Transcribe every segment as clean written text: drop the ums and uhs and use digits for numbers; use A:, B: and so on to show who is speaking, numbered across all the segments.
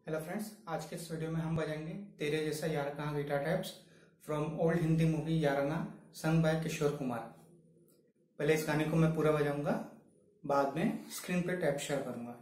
A: Hello friends, आज के इस वीडियो में हम बजाएंगे तेरे जैसा यार कहाँ guitar types from old Hindi movie Yaarana song by Kishore Kumar. पहले इस गाने को मैं पूरा बजाऊंगा, बाद में स्क्रीन पे टैप शेयर करूंगा।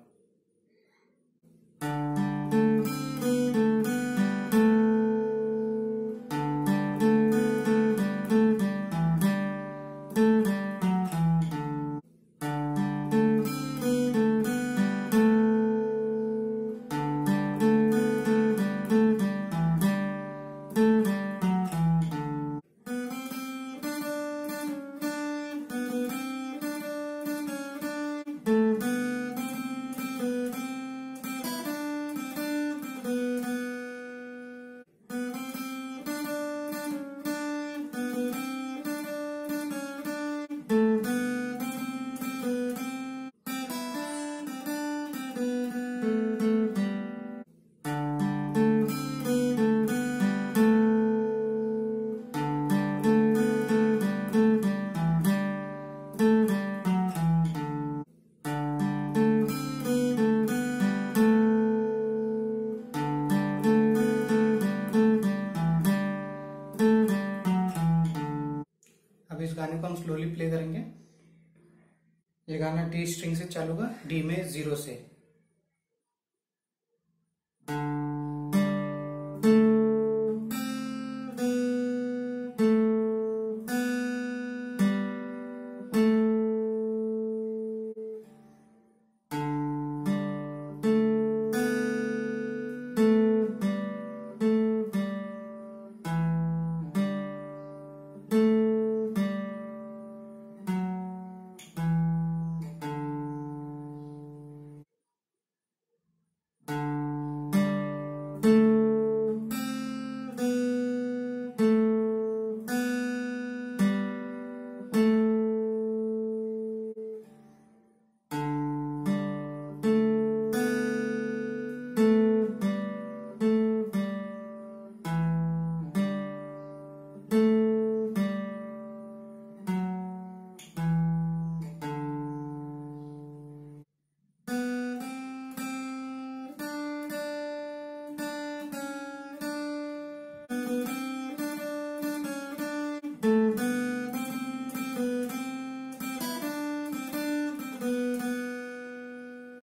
A: अब इस गाने को हम स्लोली प्ले करेंगे। ये गाना डी स्ट्रिंग से चालू होगा, डी में 0 से।